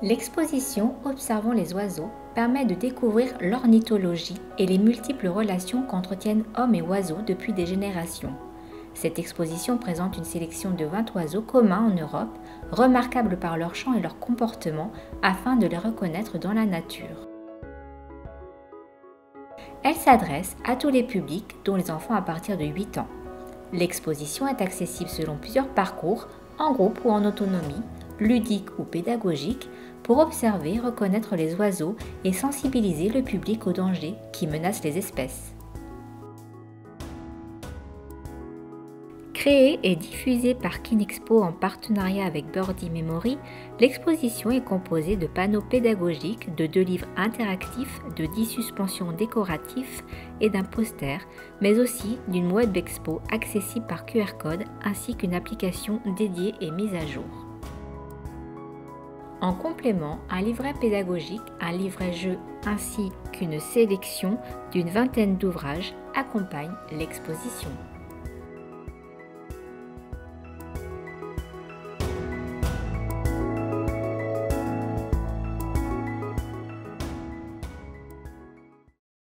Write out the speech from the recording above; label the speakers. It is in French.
Speaker 1: L'exposition Observons les oiseaux permet de découvrir l'ornithologie et les multiples relations qu'entretiennent hommes et oiseaux depuis des générations. Cette exposition présente une sélection de 20 oiseaux communs en Europe, remarquables par leur chant et leur comportement afin de les reconnaître dans la nature. Elle s'adresse à tous les publics, dont les enfants à partir de 8 ans. L'exposition est accessible selon plusieurs parcours, en groupe ou en autonomie, ludique ou pédagogique, pour observer, reconnaître les oiseaux et sensibiliser le public aux dangers qui menacent les espèces. Créée et diffusée par Kinexpo en partenariat avec Birdie Memory, l'exposition est composée de panneaux pédagogiques, de 2 livres interactifs, de 10 suspensions décoratifs et d'un poster, mais aussi d'une web expo accessible par QR code ainsi qu'une application dédiée et mise à jour. En complément, un livret pédagogique, un livret-jeu ainsi qu'une sélection d'une vingtaine d'ouvrages accompagnent l'exposition.